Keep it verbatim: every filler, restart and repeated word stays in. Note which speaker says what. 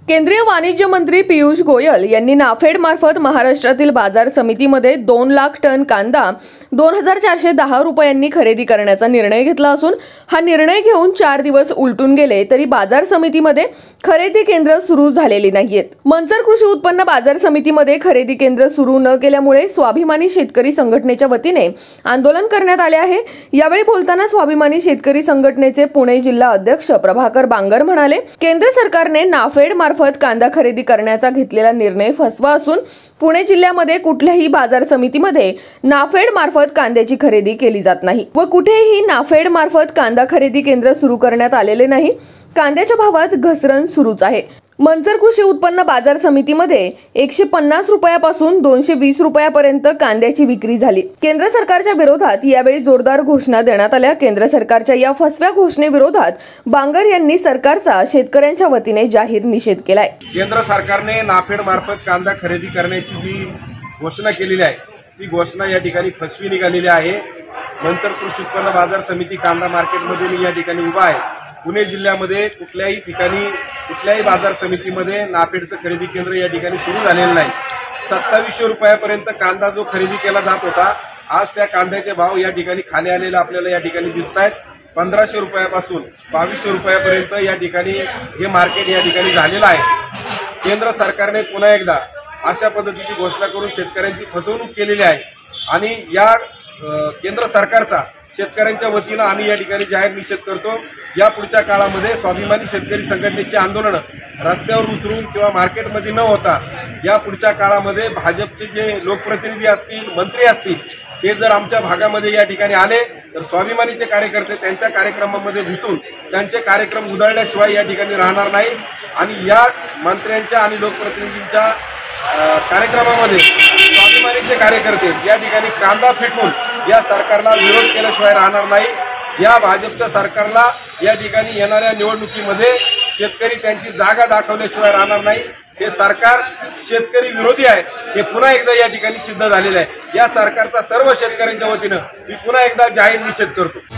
Speaker 1: केंद्रीय वाणिज्य मंत्री पियुष गोयल यांनी नाफेड मार्फत महाराष्ट्रातील बाजार समितीमध्ये दोन लाख टन कांदा दोन हजार चारशे दहा रुपयांनी खरेदी करण्याचा निर्णय घेतला असून हा निर्णय घेऊन चार दिवस उलटून गेले तरी बाजार समितीमध्ये खरेदी केंद्र सुरू झालेली नाहीयेत। मंचर कृषी उत्पन्न बाजार समितीमध्ये खरेदी केंद्र सुरू न केल्यामुळे स्वाभिमानी शेतकरी संघटनेच्या वतीने आंदोलन करण्यात आले आहे। यावेळी बोलताना स्वाभिमानी शेतकरी संघटनेचे पुणे जिल्हा अध्यक्ष प्रभाकर बांगर म्हणाले, केंद्र सरकारने नाफेड मार्फत कांदा खरेदी करण्याचा घेतलेला निर्णय फसवा असून पुणे जिल्ह्यामध्ये कुठल्याही बाजार समितीमध्ये नाफेड मार्फत कांद्याची खरेदी केली जात नाही व कुठेही नाफेड मार्फत कांदा खरेदी केंद्र सुरू करण्यात आलेले नाही। कांद्याच्या भावात घसरण सुरूच आहे। मंचर कृषी उत्पन्न बाजार समितीमध्ये एकशे पन्नास रुपयापासून दोनशे वीस रुपयापर्यंत कांद्याची विक्री झाली। केंद्र सरकारच्या विरोधात यावेळी जोरदार घोषणा देण्यात आल्या। केंद्र सरकारच्या या फसव्या घोषणेविरोधात बांगर यांनी सरकारचा शेतकऱ्यांच्या वतीने जाहीर निषेध केलाय।
Speaker 2: केंद्र सरकारने नाफेड मार्फत कांदा खरेदी करण्याची जी घोषणा केलेली आहे ती घोषणा या ठिकाणी फसवी निघालेली आहे। मंचर कृषी उत्पन्न बाजार समिती कांदा मार्केटमध्ये मी या ठिकाणी उभा आहे। पुणे जिल्ह्यामध्ये कुठल्याही ठिकाणी कुठल्याही बाजार समितीमध्ये नाफेडचं खरेदी केंद्र या ठिकाणी सुरू झालेलं नाही। सत्तावीसशे रुपयापर्यंत कांदा जो खरेदी केला जात होता, आज त्या कांद्याचे भाव या ठिकाणी खाली आलेले आपल्याला या ठिकाणी दिसत आहेत। पंधराशे रुपयापासून बावीसशे रुपयापर्यंत या ठिकाणी हे मार्केट या ठिकाणी झालेलं आहे। केंद्र सरकारने पुन्हा एकदा अशा पद्धतीची घोषणा करून शेतकऱ्यांची फसवणूक केलेली आहे आणि या केंद्र सरकारचा शेतकऱ्यांच्या वतीनं आम्ही या ठिकाणी जाहीर निषेध करतो। या पुढच्या काळामध्ये स्वाभिमानी शेतकरी संघटनेची आंदोलन रस्त्यावर उतरून किंवा मार्केटमध्ये न होता या पुढच्या काळामध्ये भाजपचे जे लोकप्रतिनिधी असतील, मंत्री असतील, ते जर आमच्या भागामध्ये या ठिकाणी आले तर स्वाभिमानीचे कार्यकर्ते त्यांच्या कार्यक्रमामध्ये घुसून त्यांचे कार्यक्रम उधळल्याशिवाय या ठिकाणी राहणार नाही आणि या मंत्र्यांच्या आणि लोकप्रतिनिधींच्या कार्यक्रमामध्ये स्वाभिमानीचे कार्यकर्ते या ठिकाणी कांदा फेकून या सरकारला विरोध केल्याशिवाय राहणार नाही। या भाजपच्या सरकारला या ठिकाणी येणाऱ्या निवडणुकीमध्ये शेतकरी त्यांची जागा दाखवल्याशिवाय राहणार नाही। हे सरकार शेतकरी विरोधी आहे हे पुन्हा एकदा या ठिकाणी सिद्ध झालेलं आहे। या सरकारचा सर्व शेतकऱ्यांच्या वतीनं मी पुन्हा एकदा जाहीर निषेध करतो।